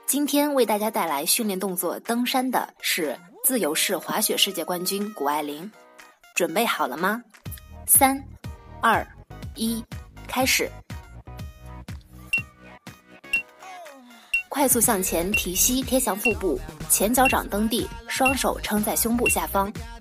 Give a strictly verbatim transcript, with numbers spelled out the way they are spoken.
今天为大家带来训练动作登山的是自由式滑雪世界冠军谷爱凌，准备好了吗？三、二、一，开始！快速向前提膝贴向腹部，前脚掌蹬地，双手撑在胸部下方，